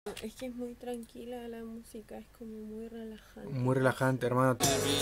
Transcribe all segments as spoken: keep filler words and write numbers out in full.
Es que es muy tranquila la música, es como muy relajante. Muy relajante, hermano.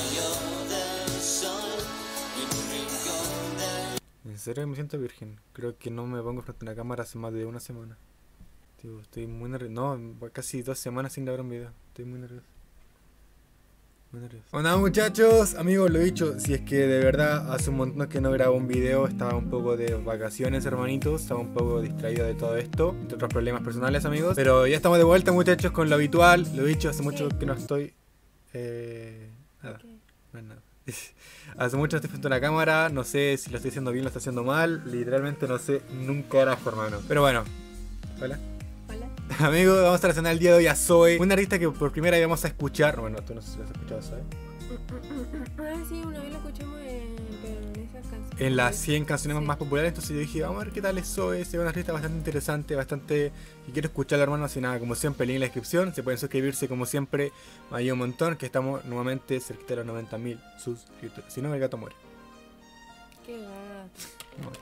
En serio me siento virgen. Creo que no me pongo frente a una cámara hace más de una semana. Tío, estoy muy nervioso. No, casi dos semanas sin grabar un video. Estoy muy nervioso. Muy nervioso. Bueno, muchachos, amigos, lo dicho. Si es que de verdad hace un montón que no grabo un video. Estaba un poco de vacaciones, hermanitos. Estaba un poco distraído de todo esto. Entre otros problemas personales, amigos. Pero ya estamos de vuelta, muchachos, con lo habitual. Lo dicho, hace mucho que no estoy... Eh... Nada. Okay. No es nada. Hace mucho no estoy frente a una cámara. No sé si lo estoy haciendo bien o lo estoy haciendo mal. Literalmente no sé nunca era, hermano. Pero bueno. Hola. Hola. Amigos, vamos a relacionar el día de hoy a Zoe, una artista que por primera vez vamos a escuchar. Bueno, tú no sé si lo has escuchado, Zoe. Ah, sí, una vez lo escuchamos en, en esas canciones. En las cien canciones Sí. más populares. Entonces yo dije, vamos a ver qué tal es Zoe. Es una artista bastante interesante, bastante... Y quiero escucharla, hermano. Así nada, como siempre, link en la descripción. Se pueden suscribirse, como siempre. Me ayuda un montón, que estamos nuevamente cerquita de los noventa mil suscriptores. Si no, el gato muere. Qué gato. Muere.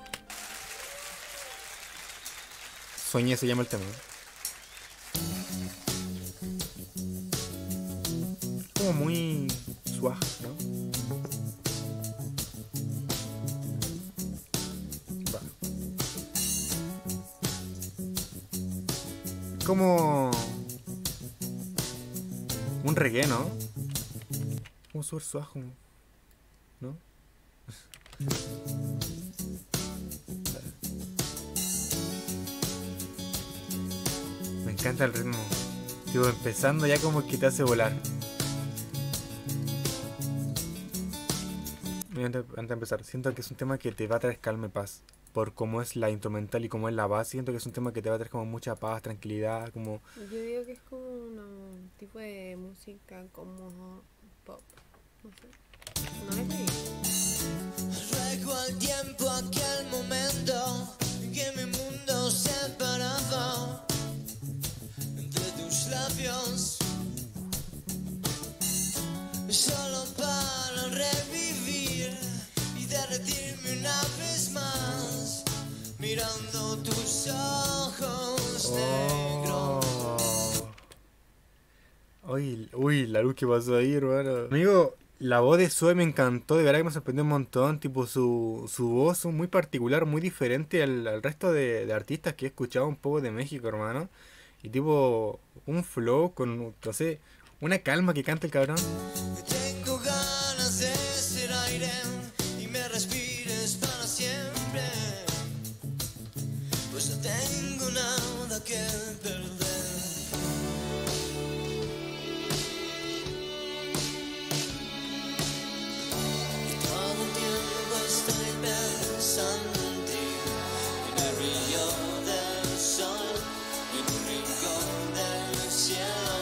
Soñé se llama el tema. Como muy suave, ¿no? Va. Como un reggae, ¿no? Como súper suave, ¿no? Me encanta el ritmo. Tipo, empezando ya como que te hace volar. Antes, antes de empezar, siento que es un tema que te va a traer calma y paz. Por cómo es la instrumental y cómo es la base, siento que es un tema que te va a traer como mucha paz, tranquilidad, como... Yo digo que es como un tipo de música como pop. No sé. No es ahí. Ruego al tiempo aquel momento en que mi mundo se paraba entre tus labios, solo para revivir y derretirme una vez más, mirando tus ojos negros. Uy, uy, la luz que pasó ahí, hermano. Amigo, la voz de Zoe me encantó, de verdad que me sorprendió un montón. Tipo, su, su voz es muy particular, muy diferente al, al resto de, de artistas que he escuchado un poco de México, hermano. Y tipo, un flow con, no sé, una calma que canta el cabrón. Tengo ganas de ser aire y me respires para siempre, pues no tengo nada que perder. Y todo el tiempo estoy pensando en ti, en el brillo del sol, en un rincón del cielo.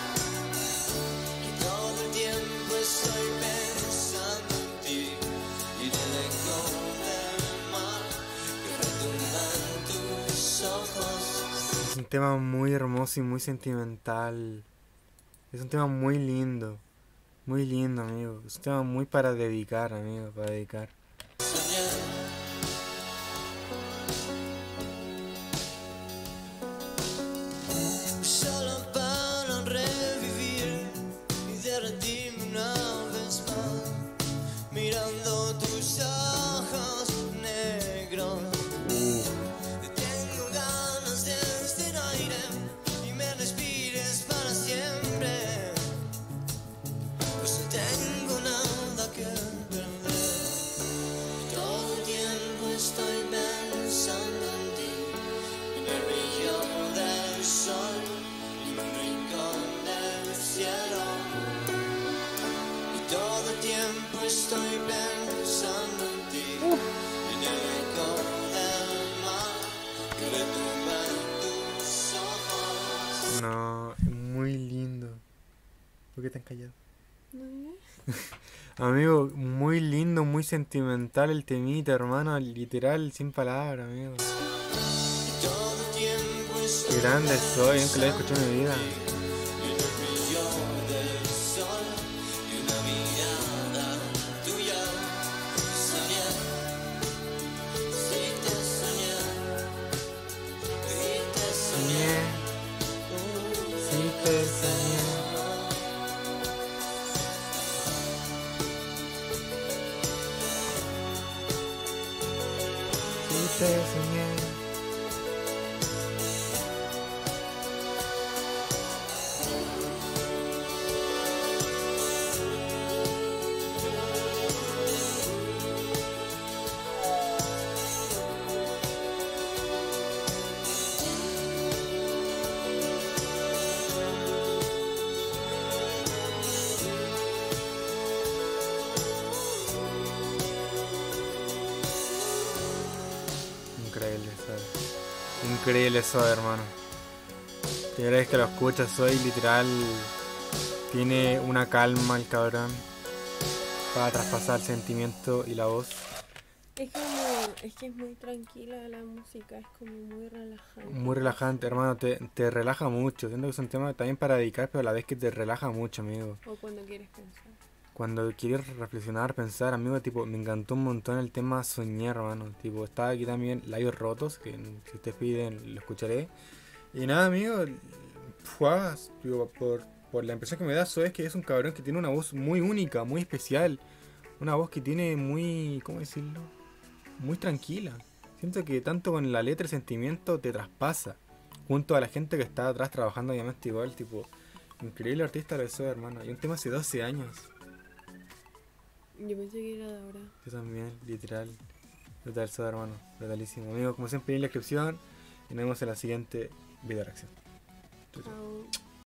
Estoy pensando en ti y del eco del mar que retumba en tus ojos. Es un tema muy hermoso y muy sentimental. Es un tema muy lindo. Muy lindo, amigo. Es un tema muy para dedicar, amigo, para dedicar. Solo para revivir y derretirme una vez más, mirando tus ojos negros. Tengo ganas de este aire y me respires para siempre, pues no tengo nada que perder. Todo el tiempo estoy pensando en ti, en el brillo del sol, en un rincón del cielo. Y todo el tiempo estoy pensando en ti, en el eco del mar que retumba en tus ojos. No, es muy lindo. ¿Por qué te han callado? No, Amigo, muy lindo, muy sentimental el temita, hermano. Literal, sin palabras, amigo. Y todo el tiempo estoy Qué grande soy, nunca lo he escuchado en mi vida. en el brillo del sol y una mirada tuya. Soñar, sí te soñé, y te soñé. te soñé. Si te soñé. Increíble eso. Increíble eso, hermano. Primera vez que lo escuchas, soy literal. Tiene una calma el cabrón para traspasar el sentimiento y la voz. Es como, es que es muy tranquila la música, es como muy relajante. Muy relajante, hermano. Te, te relaja mucho. Siento que es un tema también para dedicar, pero a la vez que te relaja mucho, amigo. O cuando quieres pensar. Cuando quieres reflexionar, pensar, amigo, tipo, me encantó un montón el tema soñar, hermano. Tipo, está aquí también Labios Rotos, que si ustedes piden lo escucharé. Y nada, amigo, fuas, tipo, por, por la impresión que me da, eso es que es un cabrón que tiene una voz muy única, muy especial. Una voz que tiene muy, ¿cómo decirlo? Muy tranquila. Siento que tanto con la letra el sentimiento te traspasa. Junto a la gente que está atrás trabajando, obviamente igual, tipo, increíble artista lo soy, hermano. Y un tema hace doce años. Yo pensé que era de ahora. Yo también, literal. Brutal, soda, hermano. Brutalísimo. Amigos, como siempre en la descripción. Y nos vemos en la siguiente video reacción. Chau, chau. Chao.